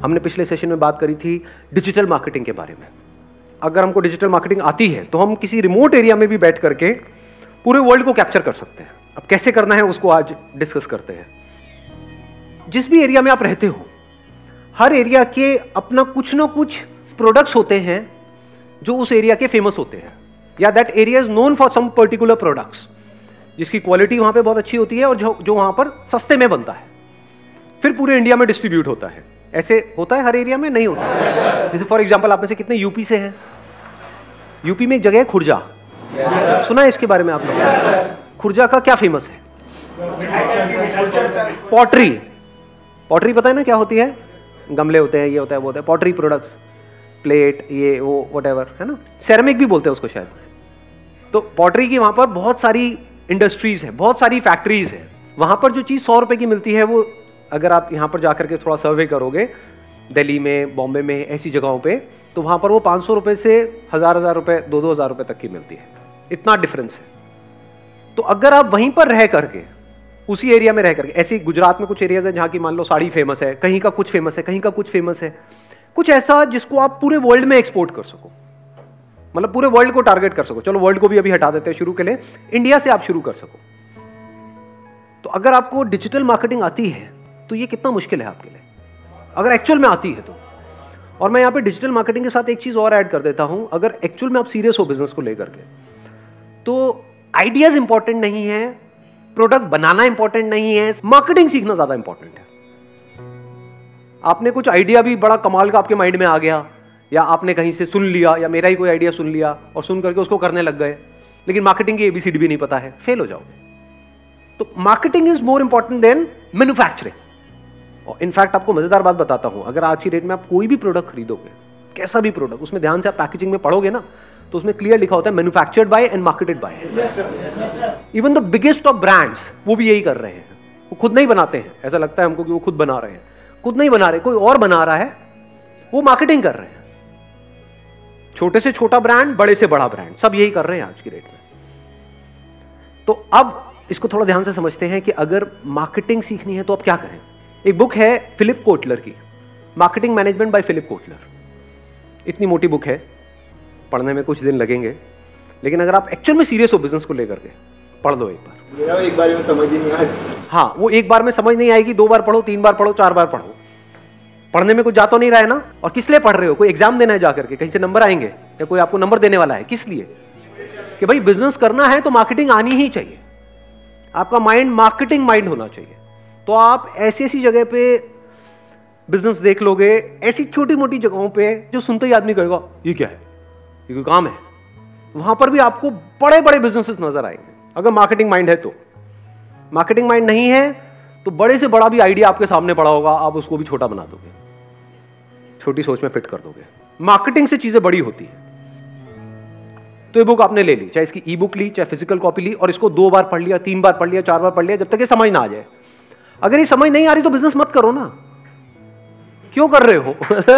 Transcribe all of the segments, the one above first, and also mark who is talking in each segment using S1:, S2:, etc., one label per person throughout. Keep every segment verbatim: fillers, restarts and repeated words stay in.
S1: हमने पिछले सेशन में बात करी थी डिजिटल मार्केटिंग के बारे में। अगर हमको डिजिटल मार्केटिंग आती है तो हम किसी रिमोट एरिया में भी बैठ करके पूरे वर्ल्ड को कैप्चर कर सकते हैं। अब कैसे करना है उसको आज डिस्कस करते हैं। जिस भी एरिया में आप रहते हो, हर एरिया के अपना कुछ ना कुछ प्रोडक्ट्स होते हैं जो उस एरिया के फेमस होते हैं, या that area is known for some particular products, जिसकी क्वालिटी वहां पे बहुत अच्छी होती है और जो जो वहां पर सस्ते में बनता है, फिर पूरे इंडिया में डिस्ट्रीब्यूट होता है। ऐसे होता है हर एरिया में? नहीं होता है। जैसे फॉर एग्जांपल आप में से कितने यूपी से हैं? यूपी में एक जगह है खुर्जा, सुना है इसके बारे में आप लोग? खुर्जा का क्या फेमस है? पॉटरी। पॉटरी पता है ना क्या होती है? गमले होते हैं, ये होता है, वो होता है पॉटरी प्रोडक्ट्स, प्लेट, ये वो व्हाटएवर, है ना। सेरेमिक भी बोलते हैं उसको शायद। तो पॉटरी की वहां पर बहुत सारी इंडस्ट्रीज है, बहुत सारी फैक्ट्रीज है। वहां पर जो चीज सौ रुपए की मिलती है, वो अगर आप यहां पर जाकर के थोड़ा सर्वे करोगे, दिल्ली में, बॉम्बे में, ऐसी जगहों पे, तो वहां पर वो पाँच सौ रुपए से हजार हजार रुपए, दो दो हजार रुपए तक की मिलती है। इतना डिफरेंस है। तो अगर आप वहीं पर रह करके, उसी एरिया में रह करके, ऐसे गुजरात में कुछ एरियाज है जहां की मान लो साड़ी फेमस है, कहीं का कुछ फेमस है, कहीं का कुछ फेमस है, कुछ ऐसा जिसको आप पूरे वर्ल्ड में एक्सपोर्ट कर सको, मतलब पूरे वर्ल्ड को टारगेट कर सको। चलो वर्ल्ड को भी अभी हटा देते हैं शुरू के लिए, इंडिया से आप शुरू कर सको। तो अगर आपको डिजिटल मार्केटिंग आती है तो ये कितना मुश्किल है आपके लिए, अगर एक्चुअल में आती है तो। और मैं यहां पे डिजिटल मार्केटिंग के साथ एक चीज और ऐड कर देता हूं, अगर एक्चुअल में आप सीरियस हो बिजनेस को लेकर के, तो आइडियाज इंपॉर्टेंट नहीं है, प्रोडक्ट बनाना इंपॉर्टेंट नहीं है, मार्केटिंग सीखना ज्यादा इंपॉर्टेंट है। आपने कुछ आइडिया भी बड़ा कमाल का आपके माइंड में आ गया, या आपने कहीं से सुन लिया, या मेरा ही कोई आइडिया सुन लिया और सुन करके उसको करने लग गए, लेकिन मार्केटिंग की एबीसीडी भी नहीं पता है, फेल हो जाओगे। तो marketing is more important than manufacturing. और इनफैक्ट आपको मजेदार बात बताता हूं, अगर आज की डेट में आप कोई भी प्रोडक्ट खरीदोगे, कैसा भी प्रोडक्ट, उसमें ध्यान से आप पैकेजिंग में पढ़ोगे ना, तो उसमें क्लियर लिखा होता है manufactured by and marketed by. Even the biggest of brands वो भी यही कर रहे हैं, वो खुद नहीं बनाते हैं। ऐसा लगता है हमको कि वो खुद बना रहे हैं, खुद नहीं बना रहे, कोई और बना रहा है, वो मार्केटिंग कर रहे हैं। छोटे से छोटा ब्रांड, बड़े से बड़ा ब्रांड, सब यही कर रहे हैं आज की डेट में। तो अब इसको थोड़ा ध्यान से समझते हैं कि अगर मार्केटिंग सीखनी है तो अब क्या करें। एक बुक है फिलिप कोटलर की, marketing management by Philip Kotler. इतनी मोटी बुक है, पढ़ने में कुछ दिन लगेंगे, लेकिन अगर आप एक्चुअल में सीरियस हो बिजनेस को लेकर के, पढ़ लो एक बार।
S2: एक बार में समझ ही नहीं आएगी।
S1: हाँ, वो एक बार में समझ नहीं आएगी, दो बार पढ़ो, तीन बार पढ़ो, चार बार पढ़ो। पढ़ने में कुछ जा तो नहीं रहा है ना। और किस लिए पढ़ रहे हो? कोई एग्जाम देना है जाकर के, कहीं से नंबर आएंगे, या कोई आपको नंबर देने वाला है? किस लिए? कि भाई बिजनेस करना है तो मार्केटिंग आनी ही चाहिए, आपका माइंड मार्केटिंग माइंड होना चाहिए। तो आप ऐसी ऐसी जगह पे बिजनेस देख लोगे, ऐसी छोटी मोटी जगहों पे जो सुनते ही आदमी कहेगा ये क्या है, ये कोई काम है, वहां पर भी आपको बड़े बड़े बिजनेसेस नजर आएंगे, अगर मार्केटिंग माइंड है तो। मार्केटिंग माइंड नहीं है तो बड़े से बड़ा भी आइडिया आपके सामने पड़ा होगा, आप उसको भी छोटा बना दोगे, छोटी सोच में फिट कर दोगे। मार्केटिंग से चीजें बड़ी होती है। तो ये बुक आपने ले ली, चाहे इसकी ई बुक ली, चाहे फिजिकल कॉपी ली, और इसको दो बार पढ़ लिया, तीन बार पढ़ लिया, चार बार पढ़ लिया, जब तक ये समझ ना आ जाए। अगर ये समझ नहीं आ रही तो बिजनेस मत करो ना, क्यों कर रहे हो?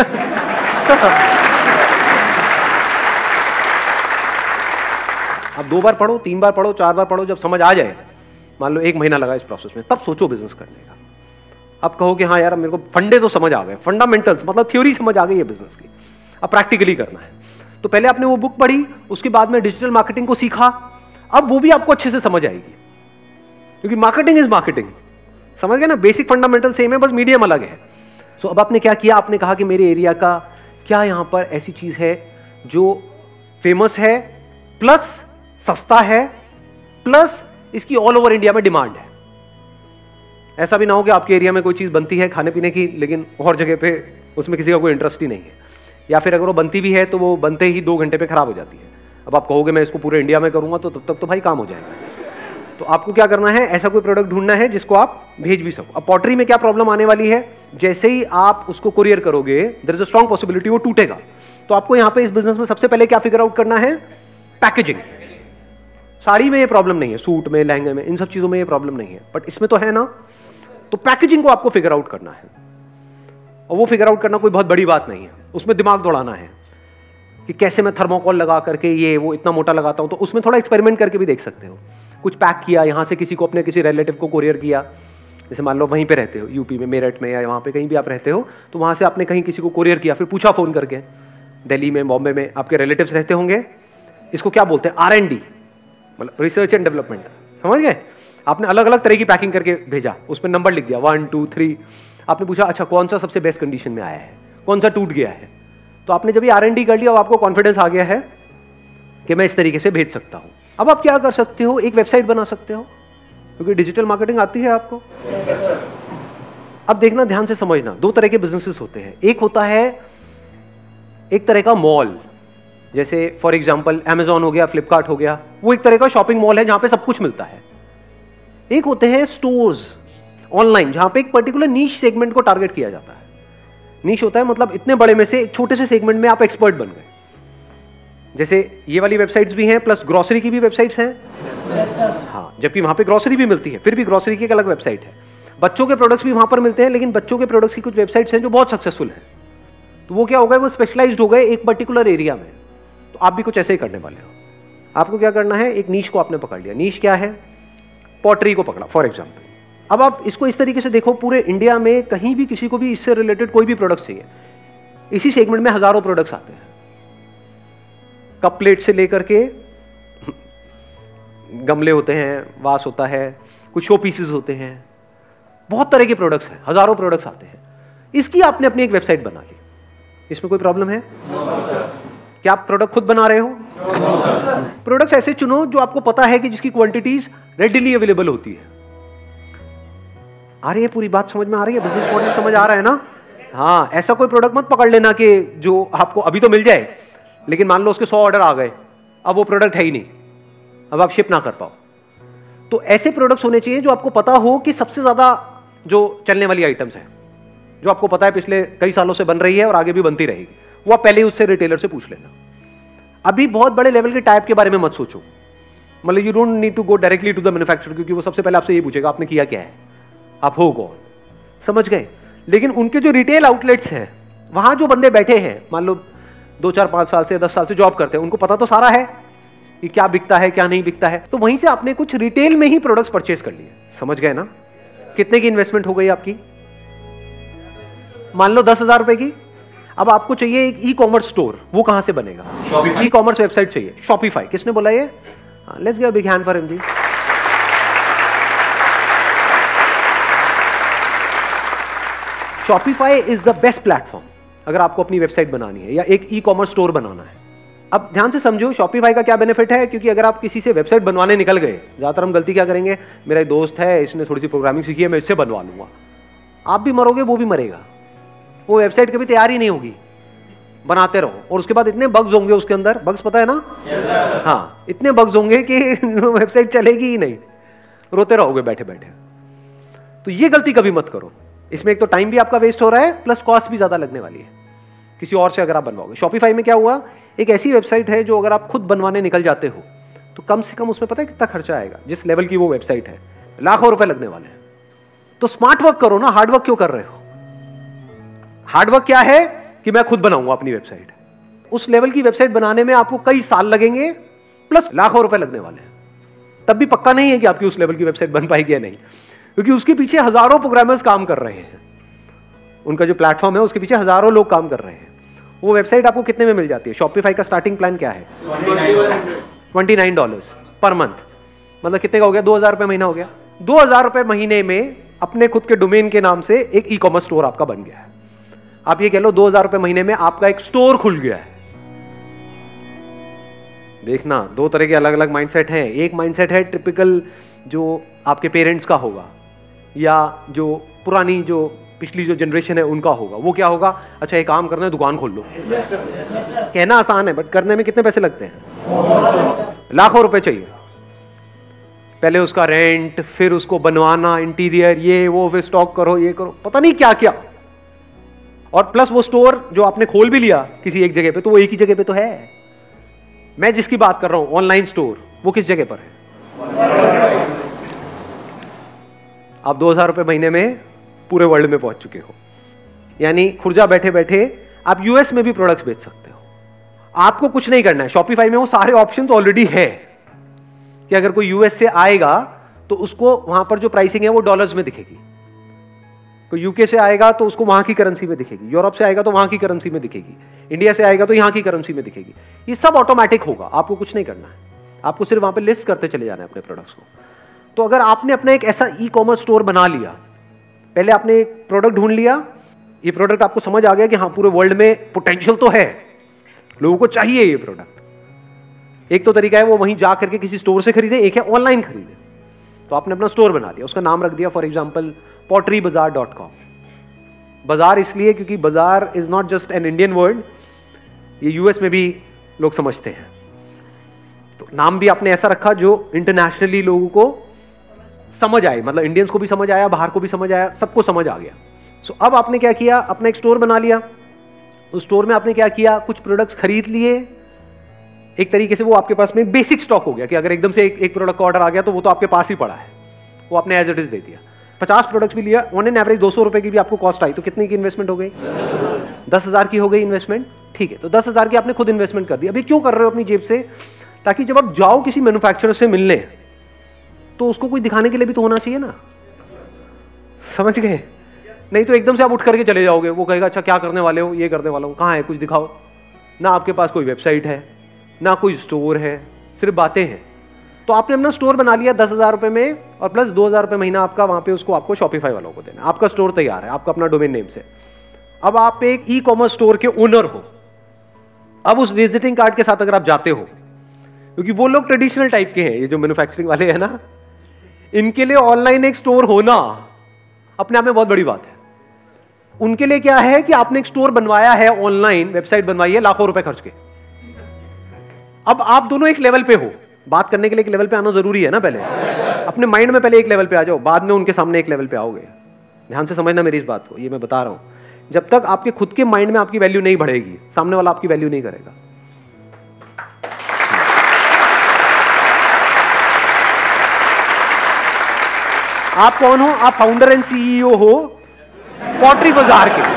S1: अब दो बार पढ़ो, तीन बार पढ़ो, चार बार पढ़ो, जब समझ आ जाए, मान लो एक महीना लगा इस प्रोसेस में, तब सोचो बिजनेस करने का। अब कहो कि हाँ यार मेरे को फंडे तो समझ आ गए, फंडामेंटल्स मतलब थ्योरी समझ आ गई है बिजनेस की, अब प्रैक्टिकली करना है। तो पहले आपने वो बुक पढ़ी, उसके बाद में डिजिटल मार्केटिंग को सीखा, अब वो भी आपको अच्छे से समझ आएगी, क्योंकि मार्केटिंग इज मार्केटिंग। समझ गए ना, बेसिक फंडामेंटल सेम है, बस मीडियम अलग है। सो so, अब आपने क्या किया, आपने कहा कि मेरे एरिया का क्या यहां पर ऐसी चीज है जो फेमस है, प्लस सस्ता है, प्लस इसकी ऑल ओवर इंडिया में डिमांड है। ऐसा भी ना हो कि आपके एरिया में कोई चीज बनती है खाने पीने की, लेकिन और जगह पे उसमें किसी का कोई इंटरेस्ट ही नहीं है, या फिर अगर वो बनती भी है तो वो बनते ही दो घंटे पे खराब हो जाती है। अब आप कहोगे मैं इसको पूरे इंडिया में करूंगा, तो तब तक तो भाई काम हो जाएगा। तो आपको क्या करना है, ऐसा कोई प्रोडक्ट ढूंढना है जिसको आप भेज भी सको। अब पॉटरी में क्या प्रॉब्लम आने वाली है, जैसे ही आप उसको कुरियर करोगे, there is a strong possibility वो टूटेगा। तो आपको यहां पे इस बिजनेस में सबसे पहले क्या फिगर आउट करना है, पैकेजिंग। साड़ी में ये प्रॉब्लम नहीं है, सूट में, लहंगे में, इन सब चीजों में ये प्रॉब्लम नहीं है, बट इसमें तो है ना। तो पैकेजिंग को आपको फिगर आउट करना है, और वो फिगर आउट करना कोई बहुत बड़ी बात नहीं है, उसमें दिमाग दौड़ाना है कि कैसे मैं थर्मोकोल लगा करके ये वो इतना मोटा लगाता हूं। तो उसमें थोड़ा एक्सपेरिमेंट करके भी देख सकते हो। कुछ पैक किया, यहां से किसी को, अपने किसी रिलेटिव को कुरियर किया, जैसे मान लो वहीं पे रहते हो, यूपी में मेरठ में या वहाँ पे कहीं भी आप रहते हो, तो वहाँ से आपने कहीं किसी को कोरियर किया, फिर पूछा फ़ोन करके, दिल्ली में, बॉम्बे में आपके रिलेटिव्स रहते होंगे, इसको क्या बोलते हैं, आर एंड डी, मतलब रिसर्च एंड डेवलपमेंट, समझ गए? आपने अलग अलग तरह की पैकिंग करके भेजा, उसमें नंबर लिख दिया वन टू थ्री, आपने पूछा अच्छा कौन सा सबसे बेस्ट कंडीशन में आया है, कौन सा टूट गया है, तो आपने जब ये आर एंड डी कर लिया, अब आपको कॉन्फिडेंस आ गया है कि मैं इस तरीके से भेज सकता हूँ। अब आप क्या कर सकते हो, एक वेबसाइट बना सकते हो, क्योंकि डिजिटल मार्केटिंग आती है आपको। अब देखना, ध्यान से समझना, दो तरह के बिजनेसेस होते हैं। एक होता है एक तरह का मॉल, जैसे फॉर एग्जांपल अमेजॉन हो गया, फ्लिपकार्ट हो गया, वो एक तरह का शॉपिंग मॉल है जहां पे सब कुछ मिलता है। एक होते हैं स्टोर्स ऑनलाइन, जहां पे एक पर्टिकुलर नीश सेगमेंट को टारगेट किया जाता है। नीश होता है मतलब इतने बड़े में से एक छोटे से सेगमेंट में आप एक्सपर्ट बन गए। जैसे ये वाली वेबसाइट्स भी हैं, प्लस ग्रोसरी की भी वेबसाइट्स हैं। हाँ, जबकि वहां पे ग्रोसरी भी मिलती है, फिर भी ग्रोसरी की एक अलग वेबसाइट है। बच्चों के प्रोडक्ट्स भी वहां पर मिलते हैं, लेकिन बच्चों के प्रोडक्ट्स की कुछ वेबसाइट्स हैं जो बहुत सक्सेसफुल हैं। तो वो क्या हो गए, वो स्पेशलाइज्ड हो गए एक पर्टिकुलर एरिया में। तो आप भी कुछ ऐसे ही करने वाले हो। आपको क्या करना है, एक नीश को आपने पकड़ लिया। नीश क्या है, पॉटरी को पकड़ा फॉर एग्जाम्पल। अब आप इसको इस तरीके से देखो, पूरे इंडिया में कहीं भी किसी को भी इससे रिलेटेड कोई भी प्रोडक्ट चाहिए, इसी सेगमेंट में हजारों प्रोडक्ट्स आते हैं। कप प्लेट से लेकर के गमले होते हैं, वास होता है, कुछ शो पीसेस होते हैं, बहुत तरह के प्रोडक्ट्स हैं, हजारों प्रोडक्ट्स आते हैं। इसकी आपने अपनी एक वेबसाइट बना ली, इसमें कोई प्रॉब्लम है? क्या आप प्रोडक्ट खुद बना रहे हो? प्रोडक्ट्स ऐसे चुनो जो आपको पता है कि जिसकी क्वांटिटीज रेडिली अवेलेबल होती है। आ रही है पूरी बात, समझ में आ रही है? बिजनेस मॉडल समझ आ रहा है ना? हाँ, ऐसा कोई प्रोडक्ट मत पकड़ लेना कि जो आपको अभी तो मिल जाए, लेकिन मान लो उसके सौ ऑर्डर आ गए, अब वो प्रोडक्ट है ही नहीं, अब आप शिप ना कर पाओ। तो ऐसे प्रोडक्ट्स होने चाहिए जो आपको पता हो कि सबसे ज्यादा जो चलने वाली आइटम्स है, जो आपको पता है पिछले कई सालों से बन रही है और आगे भी बनती रहेगी, वो आप पहले ही उससे रिटेलर से पूछ लेना। अभी बहुत बड़े लेवल के टाइप के बारे में मत सोचो, मतलब you don't need to go directly to the manufacturer, क्योंकि वो सबसे पहले आपसे ये पूछेगा आपने किया क्या है, आप हो कौन, समझ गए? लेकिन उनके जो रिटेल आउटलेट्स हैं, वहां जो बंदे बैठे हैं, मान लो दो चार पांच साल से दस साल से जॉब करते हैं, उनको पता तो सारा है कि क्या बिकता है क्या नहीं बिकता है। तो वहीं से आपने कुछ रिटेल में ही प्रोडक्ट्स परचेज कर लिए, समझ गए ना? कितने की इन्वेस्टमेंट हो गई आपकी? मान लो दस हजार रुपए की। अब आपको चाहिए एक ई कॉमर्स स्टोर, वो कहां से बनेगा? ई कॉमर्स वेबसाइट चाहिए, शॉपिफाई। किसने बोला ये? Let's give a big hand for him ji. Shopify is the best platform अगर आपको अपनी वेबसाइट बनानी है या एक ई कॉमर्स स्टोर बनाना है। अब ध्यान से समझो शॉपिफाई का क्या बेनिफिट है, क्योंकि अगर आप किसी से वेबसाइट बनवाने निकल गए, ज्यादातर हम गलती क्या करेंगे, मेरा एक दोस्त है, इसने थोड़ी सी प्रोग्रामिंग सीखी है, मैं इससे बनवा लूंगा। आप भी मरोगे, वो भी मरेगा, वो वेबसाइट कभी तैयार ही नहीं होगी। बनाते रहो और उसके बाद इतने बग्स होंगे उसके अंदर, बग्स पता है ना? yes, हाँ, इतने बग्स होंगे कि वेबसाइट चलेगी ही नहीं, रोते रहोगे बैठे बैठे। तो ये गलती कभी मत करो, इसमें एक तो टाइम भी आपका वेस्ट हो रहा है, प्लस कॉस्ट भी ज्यादा लगने वाली है किसी और से अगर आप बनवाओगे। शॉपिफाई में क्या हुआ, एक ऐसी वेबसाइट है जो अगर आप खुद बनवाने निकल जाते हो तो कम से कम उसमें पता है कितना खर्चा आएगा, जिस लेवल की वो वेबसाइट है, लाखों रुपए लगने वाले हैं। तो स्मार्ट वर्क करो ना, हार्ड वर्क क्यों कर रहे हो? हार्ड वर्क क्या है कि मैं खुद बनाऊंगा अपनी वेबसाइट। उस लेवल की वेबसाइट बनाने में आपको कई साल लगेंगे, प्लस लाखों रुपए लगने वाले हैं। तब भी पक्का नहीं है कि आपकी उस लेवल की वेबसाइट बन पाएगी या नहीं, क्योंकि उसके पीछे हजारों प्रोग्रामर्स काम कर रहे हैं। उनका जो प्लेटफॉर्म है उसके पीछे हजारों लोग काम कर रहे हैं। वो वेबसाइट आपको कितने में मिल जाती है? शॉपिफाई का स्टार्टिंग प्लान क्या है? Twenty nine dollars per month, मतलब कितने का हो गया? दो हजार रुपए महीना हो गया। दो हजार रुपए महीने में अपने खुद के डोमेन के नाम से एक ई कॉमर्स स्टोर आपका बन गया है। आप ये कह लो दो हजार रुपए महीने में आपका एक स्टोर खुल गया है। देखना, दो तरह के अलग अलग माइंडसेट हैं। एक माइंडसेट है टिपिकल जो आपके पेरेंट्स का होगा या जो पुरानी जो पिछली जो जनरेशन है उनका होगा। वो क्या होगा, अच्छा एक काम करना है, दुकान खोल लो। yes, yes, कहना आसान है बट करने में कितने पैसे लगते हैं? लाखों रुपए चाहिए। पहले उसका रेंट, फिर उसको बनवाना, इंटीरियर, ये वो, फिर स्टॉक करो, ये करो, पता नहीं क्या क्या। और प्लस वो स्टोर जो आपने खोल भी लिया किसी एक जगह पे, तो वो एक ही जगह पे तो है। मैं जिसकी बात कर रहा हूं ऑनलाइन स्टोर, वो किस जगह पर है? आप दो हजार रुपए महीने में पूरे वर्ल्ड में पहुंच चुके हो, यानी खुर्जा बैठे बैठे आप यूएस में भी प्रोडक्ट्स बेच सकते हो। आपको कुछ नहीं करना है, शॉपिफाई में वो सारे ऑप्शंस ऑलरेडी है कि अगर कोई यूएस से आएगा तो उसको वहां पर जो प्राइसिंग है वो डॉलर्स में दिखेगी। कोई यूके से आएगा तो उसको वहां की करेंसी में दिखेगी, यूरोप से आएगा तो वहां की करेंसी में दिखेगी, इंडिया से आएगा तो यहां की करेंसी में दिखेगी। ये सब ऑटोमेटिक होगा, आपको कुछ नहीं करना है, आपको सिर्फ वहां पे लिस्ट करते चले जाना है अपने प्रोडक्ट्स को। तो अगर आपने अपना एक ऐसा ई कॉमर्स स्टोर बना लिया, पहले आपने एक प्रोडक्ट ढूंढ लिया, ये प्रोडक्ट आपको समझ आ गया कि हाँ पूरे वर्ल्ड में पोटेंशियल तो है, लोगों को चाहिए ये प्रोडक्ट। एक तो तरीका है वो वहीं जा करके किसी स्टोर से खरीदे, एक है ऑनलाइन खरीदे। तो आपने अपना स्टोर बना लिया, उसका नाम रख दिया for example pottery bazaar dot com. Bazaar इसलिए क्योंकि bazaar is not just an Indian word, ये यूएस में भी लोग समझते हैं। तो नाम भी आपने ऐसा रखा जो इंटरनेशनली लोगों को समझ आए, मतलब इंडियंस को भी समझ आया, बाहर को भी समझ आया, सबको समझ आ गया। सो so, अब आपने क्या किया, अपना एक स्टोर बना लिया। उस स्टोर में आपने क्या किया, कुछ प्रोडक्ट्स खरीद लिए। एक तरीके से वो आपके पास में बेसिक स्टॉक हो गया कि अगर एकदम से एक, एक प्रोडक्ट का ऑर्डर आ गया तो वो तो आपके पास ही पड़ा है, वो आपने एज इट इज दे दिया। पचास प्रोडक्ट्स भी लिया, ऑन एन एवरेज दो सौ रुपए की भी आपको कॉस्ट आई, तो कितनी की इन्वेस्टमेंट हो गई? दस हजार की हो गई इन्वेस्टमेंट। ठीक है, तो दस हजार की आपने खुद इन्वेस्टमेंट कर दी। अभी क्यों कर रहे हो अपनी जेब से? ताकि जब आप जाओ किसी मैन्युफैक्चरर से मिलने तो उसको कोई दिखाने के लिए भी तो होना चाहिए ना, समझ गए? नहीं तो एकदम से आप उठ करके चले जाओगे, वो कहेगा अच्छा क्या करने वाले हो, ये करने वाला हूं, कहाँ है कुछ दिखाओ। ना आपके पास कोई वेबसाइट है, ना कोई स्टोर है, सिर्फ बातें हैं। तो आपने अपना स्टोर बना लिया दस हजार रुपए में, और प्लस दो हजार रुपए महीना आपका वहां पे उसको आपको शॉपिफाई वालों को देना। आपका स्टोर तैयार है, आपका अपना डोमेन नेम से। अब आप एक ई कॉमर्स स्टोर के ओनर हो। अब उस विजिटिंग कार्ड के साथ अगर आप जाते हो, क्योंकि वो लोग ट्रेडिशनल टाइप के हैं, ये जो मैन्युफैक्चरिंग वाले हैं ना, इनके लिए ऑनलाइन एक स्टोर होना अपने आप में बहुत बड़ी बात है। उनके लिए क्या है कि आपने एक स्टोर बनवाया है, ऑनलाइन वेबसाइट बनवाई है लाखों रुपए खर्च के। अब आप दोनों एक लेवल पे हो, बात करने के लिए एक लेवल पे आना जरूरी है ना। पहले अपने माइंड में पहले एक लेवल पे आ जाओ, बाद में उनके सामने एक लेवल पे आओगे। ध्यान से समझना मेरी इस बात को, ये मैं बता रहा हूं। जब तक आपके खुद के माइंड में आपकी वैल्यू नहीं बढ़ेगी, सामने वाला आपकी वैल्यू नहीं करेगा। आप कौन हो? आप फाउंडर एंड सीईओ हो पॉटरी बाजार के।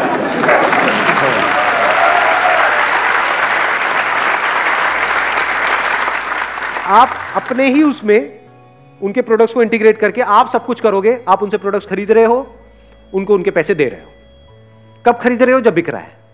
S1: आप अपने ही उसमें उनके प्रोडक्ट्स को इंटीग्रेट करके आप सब कुछ करोगे। आप उनसे प्रोडक्ट्स खरीद रहे हो, उनको उनके पैसे दे रहे हो। कब खरीद रहे हो? जब बिक रहा है।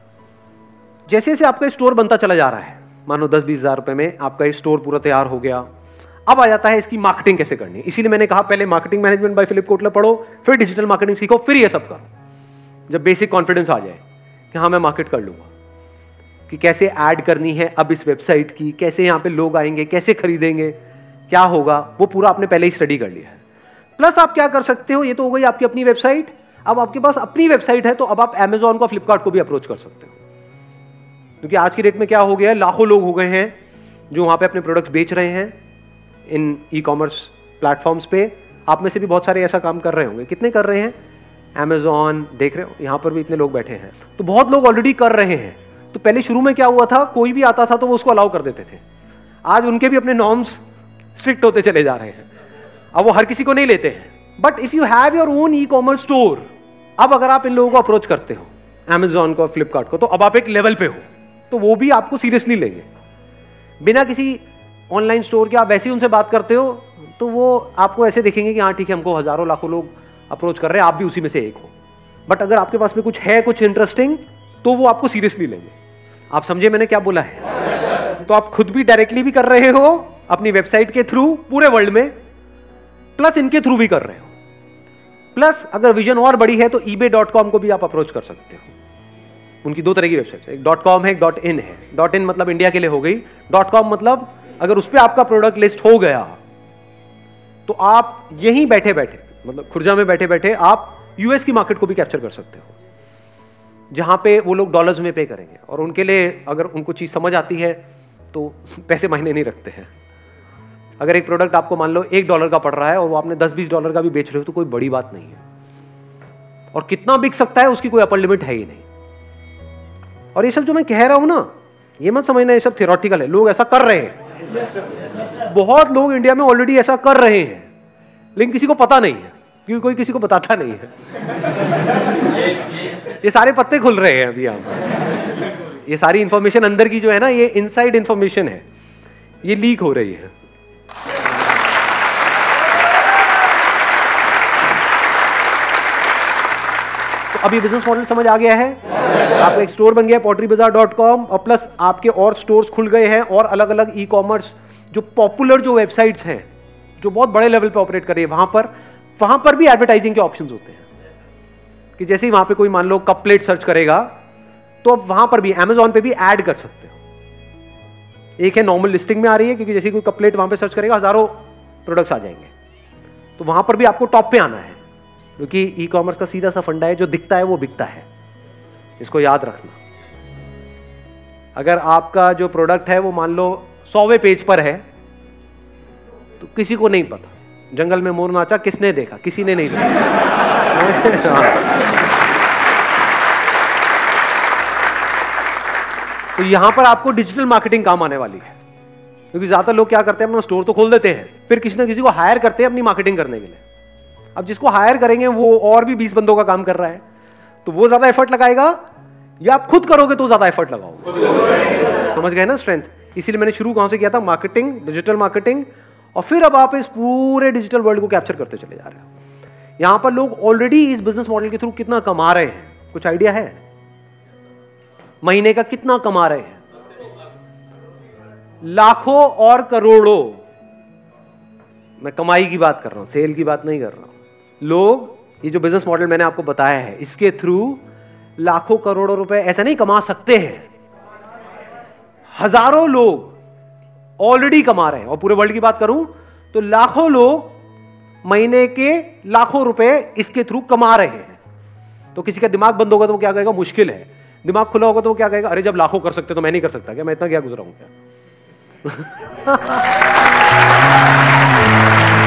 S1: जैसे जैसे आपका स्टोर बनता चला जा रहा है, मानो दस बीस हजार रुपए में आपका ये स्टोर पूरा तैयार हो गया। अब आ जाता है इसकी मार्केटिंग कैसे करनी। इसीलिए मैंने कहा पहले marketing management by Philip Kotler पढ़ो, फिर डिजिटल मार्केटिंग सीखो, फिर ये सब करो। जब बेसिक कॉन्फिडेंस आ जाए कि हाँ मैं मार्केट कर लूंगा, कि कैसे ऐड करनी है अब इस वेबसाइट की, कैसे यहाँ पे लोग आएंगे, कैसे खरीदेंगे, क्या होगा, वो पूरा आपने पहले ही स्टडी कर लिया है। प्लस आप क्या कर सकते हो, ये तो हो गई आपकी अपनी वेबसाइट। अब आपके पास अपनी वेबसाइट है तो अब आप अमेजॉन को, फ्लिपकार्ट को भी अप्रोच कर सकते हो। क्योंकि आज की डेट में क्या हो गया है, लाखों लोग हो गए हैं जो वहां पे अपने प्रोडक्ट्स बेच रहे हैं इन ई कॉमर्स प्लेटफॉर्म्स पे। आप में से भी बहुत सारे ऐसा काम कर रहे होंगे। कितने कर रहे हैं? अमेजॉन देख रहे हो, यहां पर भी इतने लोग बैठे हैं, तो बहुत लोग ऑलरेडी कर रहे हैं। तो पहले शुरू में क्या हुआ था, कोई भी आता था तो वो उसको अलाउ कर देते थे। आज उनके भी अपने नॉर्म्स स्ट्रिक्ट होते चले जा रहे हैं, अब वो हर किसी को नहीं लेते हैं। But if you have your own e commerce store, अब अगर आप इन लोगों को अप्रोच करते हो, अमेजॉन को, फ्लिपकार्ट को, तो अब आप एक लेवल पे हो, तो वो भी आपको सीरियसली लेंगे। बिना किसी ऑनलाइन स्टोर के आप वैसे ही उनसे बात करते हो तो वो आपको ऐसे देखेंगे कि हाँ ठीक है, हमको हजारों लाखों लोग अप्रोच कर रहे हैं, आप भी उसी में से एक हो। बट अगर आपके पास में कुछ है, कुछ इंटरेस्टिंग, तो वो आपको सीरियसली लेंगे। आप समझे मैंने क्या बोला है? तो आप खुद भी डायरेक्टली भी कर रहे हो अपनी वेबसाइट के थ्रू पूरे वर्ल्ड में, प्लस इनके थ्रू भी कर रहे हो। प्लस अगर विजन और बड़ी है तो ईबे डॉट कॉम को भी आप अप्रोच कर सकते हो। उनकी दो तरह की वेबसाइट है, एक डॉट कॉम है, एक डॉट इन है। डॉट इन मतलब इंडिया के लिए हो गई, डॉट कॉम मतलब अगर उस पर आपका प्रोडक्ट लिस्ट हो गया तो आप यहीं बैठे बैठे, मतलब खुर्जा में बैठे बैठे आप यूएस की मार्केट को भी कैप्चर कर सकते हो, जहां पे वो लोग डॉलर्स में पे करेंगे। और उनके लिए अगर उनको चीज समझ आती है तो पैसे मायने नहीं रखते हैं। अगर एक प्रोडक्ट आपको मान लो एक डॉलर का पड़ रहा है और वो आपने दस बीस डॉलर का भी बेच रहे हो तो कोई बड़ी बात नहीं है। और कितना बिक सकता है उसकी कोई अपर लिमिट है ही नहीं। और ये सब जो मैं कह रहा हूं ना, ये मत समझना ये सब थियोरेटिकल है, लोग ऐसा कर रहे हैं। बहुत लोग इंडिया में ऑलरेडी ऐसा कर रहे हैं, लेकिन किसी को पता नहीं है, क्योंकि कोई किसी को बताता नहीं है। ये सारे पत्ते खुल रहे हैं अभी यहाँ पर। ये सारी इंफॉर्मेशन अंदर की जो है ना, ये इनसाइड इंफॉर्मेशन है, ये लीक हो रही है। अब ये बिजनेस मॉडल समझ आ गया है, आपका एक स्टोर बन गया पॉटरी बाजार डॉट कॉम, और प्लस आपके और स्टोर्स खुल गए हैं, और अलग अलग ई कॉमर्स जो पॉपुलर जो वेबसाइट्स हैं जो बहुत बड़े लेवल पे ऑपरेट कर रही है, वहां पर वहां पर भी एडवर्टाइजिंग के ऑप्शंस होते हैं कि जैसे ही वहां पे कोई मान लो कप प्लेट सर्च करेगा तो अब वहां पर भी अमेजॉन पे भी ऐड कर सकते हो। एक है नॉर्मल लिस्टिंग में आ रही है, क्योंकि जैसे कोई कप प्लेट वहां पे सर्च करेगा हजारों प्रोडक्ट्स आ जाएंगे, तो वहां पर भी आपको टॉप पे आना है, क्योंकि ई कॉमर्स का सीधा सा फंडा है, जो दिखता है वो बिकता है, इसको याद रखना। अगर आपका जो प्रोडक्ट है वो मान लो सौवें पेज पर है तो किसी को नहीं पता, जंगल में मोर नाचा किसने देखा, किसी ने नहीं देखा। तो यहां पर आपको डिजिटल मार्केटिंग काम आने वाली है, क्योंकि ज्यादातर लोग क्या करते हैं, अपना स्टोर तो खोल देते हैं, फिर किसी ना किसी को हायर करते हैं अपनी मार्केटिंग करने के लिए। अब जिसको हायर करेंगे वो और भी बीस बंदों का काम कर रहा है, तो वो ज्यादा एफर्ट लगाएगा, या आप खुद करोगे तो ज्यादा एफर्ट लगाओगे। समझ गए ना स्ट्रेंथ? इसीलिए मैंने शुरू कहां से किया था, मार्केटिंग, डिजिटल मार्केटिंग, और फिर अब आप इस पूरे डिजिटल वर्ल्ड को कैप्चर करते चले जा रहे हो। यहां पर लोग ऑलरेडी इस बिजनेस मॉडल के थ्रू कितना कमा रहे हैं, कुछ आइडिया है? महीने का कितना कमा रहे हैं? लाखों और करोड़ों। मैं कमाई की बात कर रहा हूं, सेल की बात नहीं कर रहा हूं। लोग ये जो बिजनेस मॉडल मैंने आपको बताया है, इसके थ्रू लाखों करोड़ों रुपए ऐसा नहीं कमा सकते हैं, हजारों लोग ऑलरेडी कमा रहे हैं। और पूरे वर्ल्ड की बात करूं तो लाखों लोग महीने के लाखों रुपए इसके थ्रू कमा रहे हैं। तो किसी का दिमाग बंद होगा तो वो क्या कहेगा, मुश्किल है। दिमाग खुला होगा तो वो क्या कहेगा, अरे जब लाखों कर सकते तो मैं नहीं कर सकता क्या, मैं इतना क्या गुजरा हूं क्या।